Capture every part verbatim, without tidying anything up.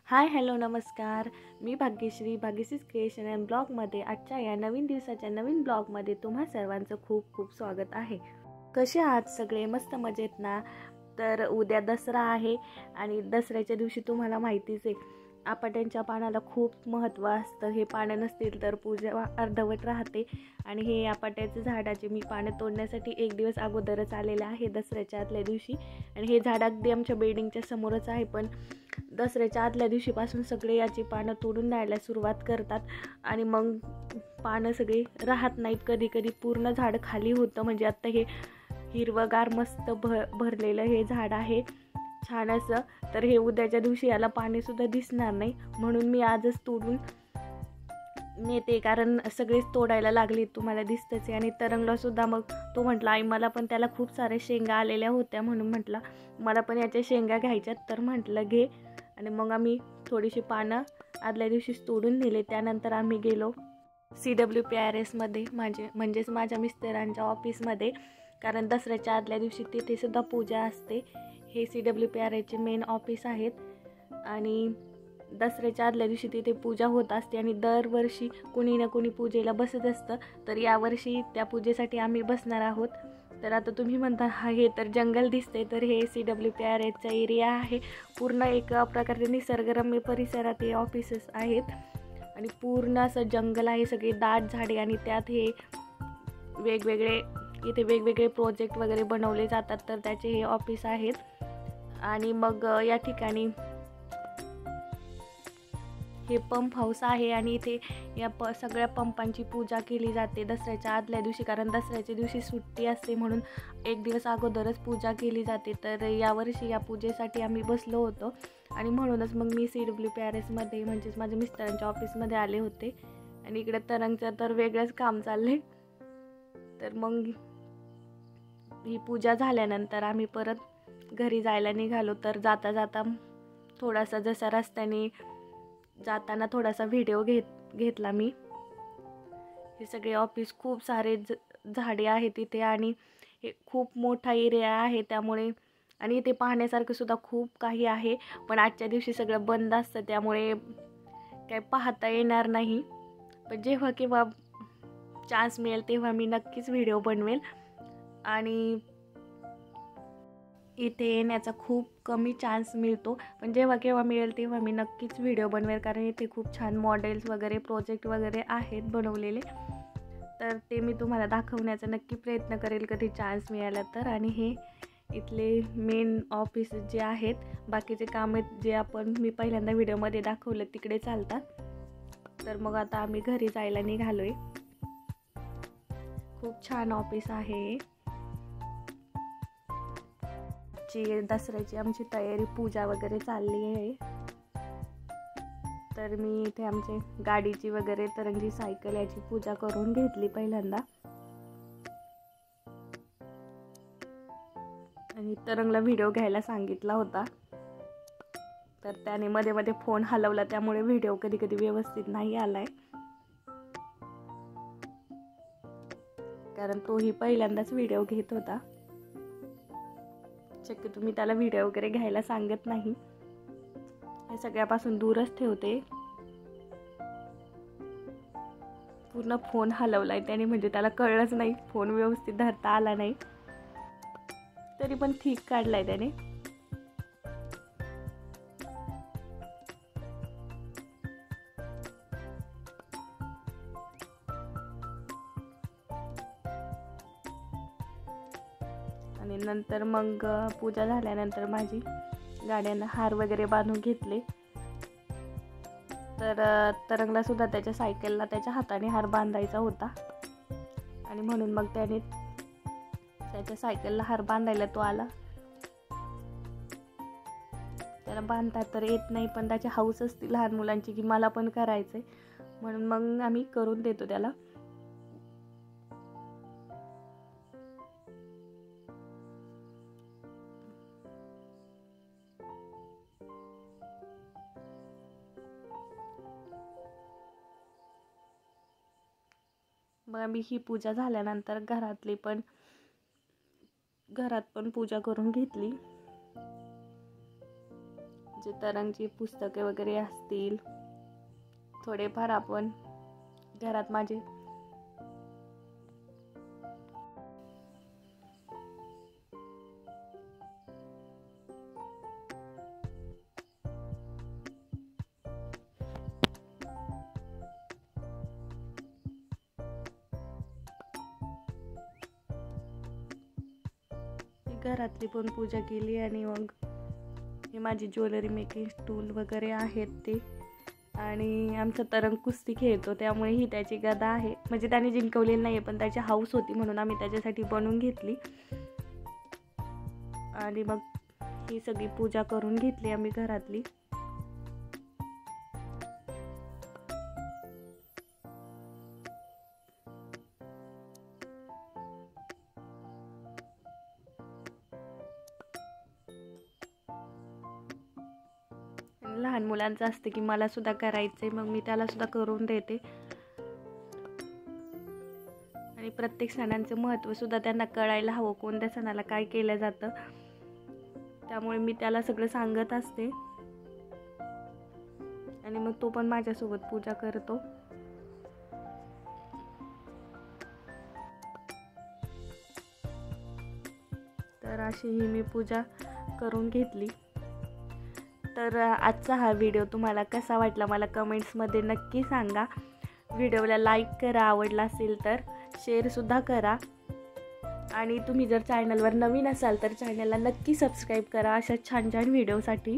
हाय hello नमस्कार. मी Bhagyashri Bhagyashri's creation and ब्लॉगमध्ये आजच्या या नवीन दिवसाच्या नवीन ब्लॉगमध्ये तुम्हा सर्वांचं खूप खूप स्वागत आहे. कसे आहात सगळे? मस्त मजेत ना? तर उद्या दसरा आहे आणि दसऱ्याच्या दिवशी तुम्हाला माहितीच आहे आपट्यांच्या पानाला खूप महत्त्व असतं. हे पानं नसतील तर पूजा अर्धवट राहते आणि हे आपट्याचे झाडाचे मी पानं तोडण्यासाठी एक दिवस अगोदरच आलेले आहे दसऱ्याच्या आदल्या दिवशी. आणि हे झाड अगदी आमच्या बिल्डिंगच्या समोरच आहे, पण दसऱ्याच्या आदल्या दिवशीपासून सगळे याची पानं तोडून न्यायला सुरुवात करतात आणि मग पानं सगळी राहत नाहीत. कधी कधी पूर्ण झाड खाली होतं. म्हणजे आत्ता हे हिरवगार मस्त भर भरलेलं हे झाड आहे छान असं. तर हे उद्याच्या दिवशी याला पाणीसुद्धा दिसणार नाही, म्हणून मी आजच तोडून नेते, कारण सगळेच तोडायला लागले तुम्हाला दिसतंच आहे. आणि तरंगलासुद्धा मग तो म्हटला आई मला पण, त्याला खूप सारे शेंगा आलेल्या होत्या म्हणून म्हटला मला पण याच्या शेंगा घ्यायच्यात. तर म्हटलं घे. आणि मग आम्ही थोडीशी पानं आदल्या दिवशीच तोडून नेले. त्यानंतर आम्ही गेलो सी डब्ल्यू पी आर एसमध्ये, माझे म्हणजेच माझ्या मिस्टरांच्या ऑफिसमध्ये, कारण दसऱ्याच्या आदल्या दिवशी तिथेसुद्धा पूजा असते. हे सी डब्ल्यू पी आर एसचे मेन ऑफिस आहेत आणि दसऱ्याच्या आदल्या दिवशी तिथे पूजा होत असते आणि दरवर्षी कुणी ना कुणी पूजेला बसत असतं. तर यावर्षी त्या पूजेसाठी आम्ही बसणार आहोत. तर आता तुम्ही म्हणता हा हे तर जंगल दिसते, तर हे सी डब्ल्यू पी आर एसचा एरिया आहे. पूर्ण एक प्रकारचे निसर्गरम्य परिसरात हे ऑफिसेस आहेत आणि पूर्ण असं जंगल आहे, सगळे दाट झाडे आणि त्यात हे वेगवेगळे इथे वेगवेगळे प्रोजेक्ट वगैरे बनवले जातात. तर त्याचे हे ऑफिस आहेत. आणि मग या ठिकाणी हे पंप हाऊस आहे आणि इथे या प सगळ्या पंपांची पूजा केली जाते दसऱ्याच्या आदल्या दिवशी, कारण दसऱ्याच्या दिवशी सुट्टी असते म्हणून एक दिवस अगोदरच पूजा केली जाते. तर यावर्षी या पूजेसाठी आम्ही बसलो होतो आणि म्हणूनच मग मी सी डब्ल्यू पी आर एसमध्ये म्हणजेच माझ्या मिस्टरांच्या ऑफिसमध्ये आले होते. आणि इकडे तरंगचं तर वेगळंच काम चालले. तर मग ही पूजा झाल्यानंतर आम्ही परत घरी जायला निघालो. तर जाता जाता थोडासा जसा रस्त्याने जाताना थोडासा व्हिडिओ घेत घेतला मी. हे सगळे ऑफिस खूप सारे ज झाडे आहेत तिथे आणि हे खूप मोठा एरिया आहे त्यामुळे, आणि इथे पाहण्यासारखं सुद्धा खूप काही आहे. पण आजच्या दिवशी सगळं बंद असतं त्यामुळे काय पाहता येणार नाही. पण जेव्हा केव्हा चान्स मिळेल तेव्हा मी नक्कीच व्हिडिओ बनवेल. आणि इथे येण्याचा खूप कमी चान्स मिळतो, पण जेव्हा केव्हा मिळेल तेव्हा मी नक्कीच व्हिडिओ बनवेल, कारण इथे खूप छान मॉडेल्स वगैरे प्रोजेक्ट वगैरे आहेत बनवलेले. तर ते मी तुम्हाला दाखवण्याचा नक्की प्रयत्न करेल कधी चान्स मिळाला तर. आणि हे इथले मेन ऑफिस जे आहेत, बाकीचे कामं जे आपण मी पहिल्यांदा व्हिडिओमध्ये दाखवलं तिकडे चालतात. तर मग आता आम्ही घरी जायला निघालो आहे. खूप छान ऑफिस आहे. ची दसऱ्याची आमची तयारी पूजा वगैरे चालली आहे. तर मी इथे आमचे गाडीची वगैरे तरंगी सायकल याची पूजा करून घेतली पहिल्यांदा. आणि तरंगला व्हिडिओ घ्यायला सांगितला होता, तर त्याने मध्ये मध्ये फोन हलवला त्यामुळे व्हिडिओ कधी कधी व्यवस्थित नाही आलाय, कारण तोही पहिल्यांदाच व्हिडिओ घेत होता. शक्यतो मी त्याला व्हिडिओ वगैरे घ्यायला सांगत नाही, हे सगळ्यापासून दूरच ठेवते. पूर्ण फोन हलवलाय त्याने, म्हणजे त्याला कळलंच नाही, फोन व्यवस्थित धरता आला नाही, तरी पण ठीक काढलाय त्याने. आणि नंतर मग पूजा झाल्यानंतर माझी गाड्यांना हार वगैरे बांधून घेतले. तर तरंगला सुद्धा त्याच्या सायकलला त्याच्या हाताने हार बांधायचा होता आणि म्हणून मग त्याने त्याच्या सायकलला हार बांधायला तो आला. त्याला बांधता तर येत नाही, पण त्याची हौस असते लहान मुलांची की मला पण करायचंय, म्हणून मग आम्ही करून देतो त्याला. मग आम्ही ही पूजा झाल्यानंतर घरातली पण घरात पण पूजा करून घेतली. जे तरंगची पुस्तके वगैरे असतील थोडेफार आपण घरात माझे घरातली पण पूजा केली आणि मग हे माझी ज्वेलरी मेकिंग टूल वगैरे आहेत ते, आणि आमचा तरंग कुस्ती खेळतो त्यामुळे ही त्याची गदा आहे, म्हणजे त्याने जिंकवलेली नाही पण त्याची हाऊस होती म्हणून आम्ही त्याच्यासाठी बनवून घेतली. आणि मग ही सगळी पूजा करून घेतली आम्ही घरातली. लहान मुलांचं असते की मला सुद्धा करायचंय, मग मी त्याला सुद्धा करून देते. आणि प्रत्येक सणांचं महत्त्व सुद्धा त्यांना कळायला हवं, कोणत्या सणाला काय केलं जातं, त्यामुळे मी त्याला सगळं सांगत असते. आणि मग तो पण माझ्यासोबत पूजा करतो. तर अशी ही मी पूजा करून घेतली. तर आजचा हा व्हिडिओ तुम्हाला कसा वाटला मला कमेंट्समध्ये नक्की सांगा. व्हिडिओला लाईक करा, आवडला असेल तर शेअरसुद्धा करा. आणि तुम्ही जर चॅनलवर नवीन असाल तर चॅनलला नक्की सबस्क्राईब करा अशा छान छान व्हिडिओसाठी.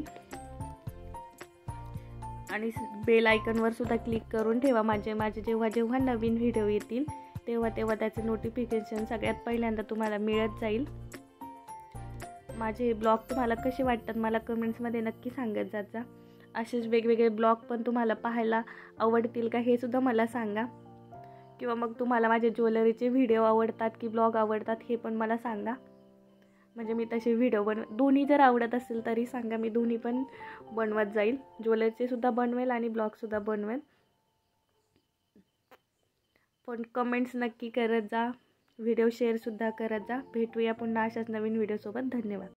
आणि बेल आयकॉनवर सुद्धा क्लिक करून ठेवा, माझे माझे जेव्हा जेव्हा नवीन व्हिडिओ येतील तेव्हा तेव्हा त्याचे नोटिफिकेशन सगळ्यात पहिल्यांदा तुम्हाला मिळत जाईल. माझे ब्लॉग तुम्हाला कसे वाटतात मला कमेंट्समध्ये नक्की सांगत जात जा. असेच वेगवेगळे ब्लॉग पण तुम्हाला पाहायला आवडतील का हे सुद्धा मला सांगा. किंवा मग तुम्हाला माझे ज्वेलरीचे व्हिडिओ आवडतात की ब्लॉग आवडतात हे पण मला सांगा, म्हणजे मी तसे व्हिडिओ बनव दोन्ही जर आवडत असेल तरी सांगा, मी दोन्ही पण बनवत जाईल. ज्वेलरीचे सुद्धा बनवेल आणि ब्लॉगसुद्धा बनवेल. पण कमेंट्स नक्की करत जा, व्हिडिओ शेअरसुद्धा करत जा. भेटूया पुन्हा अशाच नवीन व्हिडिओसोबत. धन्यवाद.